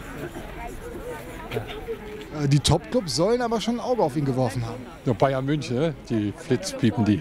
Die Top-Clubs sollen aber schon ein Auge auf ihn geworfen haben. Ja, Bayern München, ne? Die Flitzpiepen die.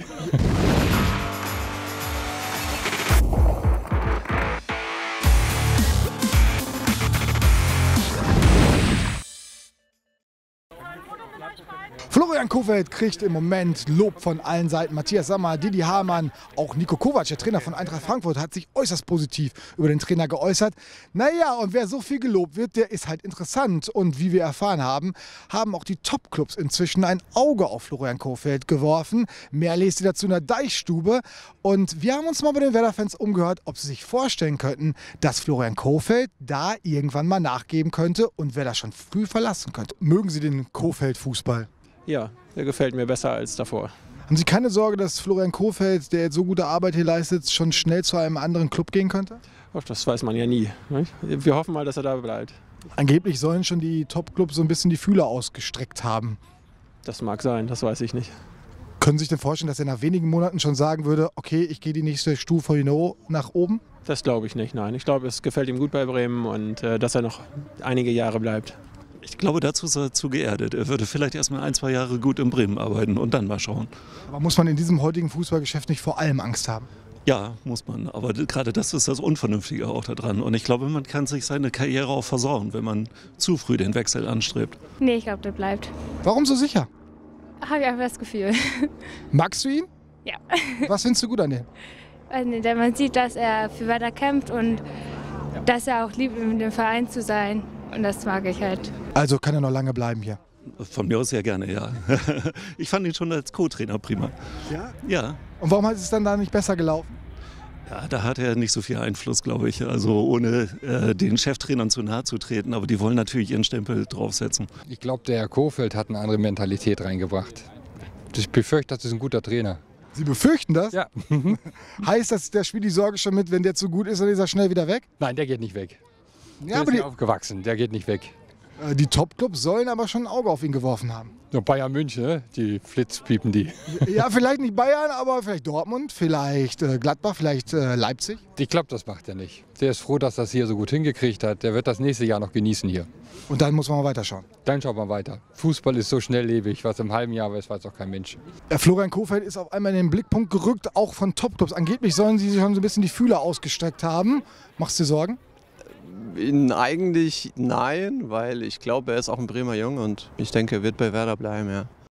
Florian Kohfeldt kriegt im Moment Lob von allen Seiten. Matthias Sammer, Didi Hamann, auch Niko Kovac, der Trainer von Eintracht Frankfurt, hat sich äußerst positiv über den Trainer geäußert. Naja, und wer so viel gelobt wird, der ist halt interessant. Und wie wir erfahren haben, haben auch die Top-Clubs inzwischen ein Auge auf Florian Kohfeldt geworfen. Mehr lest ihr dazu in der Deichstube. Und wir haben uns mal bei den Werder-Fans umgehört, ob sie sich vorstellen könnten, dass Florian Kohfeldt da irgendwann mal nachgeben könnte und Werder schon früh verlassen könnte. Mögen Sie den Kohfeldt-Fußball? Ja, der gefällt mir besser als davor. Haben Sie keine Sorge, dass Florian Kohfeldt, der jetzt so gute Arbeit hier leistet, schon schnell zu einem anderen Club gehen könnte? Ach, das weiß man ja nie. Ne? Wir hoffen mal, dass er da bleibt. Angeblich sollen schon die Top-Clubs so ein bisschen die Fühler ausgestreckt haben. Das mag sein, das weiß ich nicht. Können Sie sich denn vorstellen, dass er nach wenigen Monaten schon sagen würde, okay, ich gehe die nächste Stufe nach oben? Das glaube ich nicht, nein. Ich glaube, es gefällt ihm gut bei Bremen und dass er noch einige Jahre bleibt. Ich glaube, dazu ist er zu geerdet. Er würde vielleicht erst mal 1, 2 Jahre gut in Bremen arbeiten und dann mal schauen. Aber muss man in diesem heutigen Fußballgeschäft nicht vor allem Angst haben? Ja, muss man. Aber gerade das ist das Unvernünftige auch daran. Und ich glaube, man kann sich seine Karriere auch versauen, wenn man zu früh den Wechsel anstrebt. Nee, ich glaube, der bleibt. Warum so sicher? Habe ich einfach das Gefühl. Magst du ihn? Ja. Was findest du gut an dem? Weiß nicht, denn man sieht, dass er für Werder kämpft und dass er auch liebt, mit dem Verein zu sein. Und das mag ich halt. Also kann er noch lange bleiben hier? Von mir aus sehr gerne, ja. Ich fand ihn schon als Co-Trainer prima. Ja? Ja. Und warum hat es dann da nicht besser gelaufen? Ja, da hat er nicht so viel Einfluss, glaube ich. Also ohne den Cheftrainern zu nahe zu treten. Aber die wollen natürlich ihren Stempel draufsetzen. Ich glaube, der Herr Kohfeldt hat eine andere Mentalität reingebracht. Ich befürchte, das ist ein guter Trainer. Sie befürchten das? Ja. Heißt das, der spielt die Sorge schon mit, wenn der zu gut ist, dann ist er schnell wieder weg? Nein, der geht nicht weg. Ja, Der aber ist ja aufgewachsen, der geht nicht weg. die Top-Clubs sollen aber schon ein Auge auf ihn geworfen haben. Ja, Bayern München, ne? Die Flitzpiepen die. Ja, vielleicht nicht Bayern, aber vielleicht Dortmund, vielleicht Gladbach, vielleicht Leipzig. Ich glaube, das macht er nicht. Der ist froh, dass das hier so gut hingekriegt hat. Der wird das nächste Jahr noch genießen hier. Und dann muss man mal weiterschauen. Dann schaut man weiter. Fußball ist so schnelllebig, was im halben Jahr weiß, weiß auch kein Mensch. Florian Kohfeldt ist auf einmal in den Blickpunkt gerückt, auch von Top-Clubs. Angeblich sollen sie schon so ein bisschen die Fühler ausgestreckt haben. Machst du dir Sorgen? Eigentlich nein, weil ich glaube, er ist auch ein Bremer Jung und ich denke, er wird bei Werder bleiben, ja.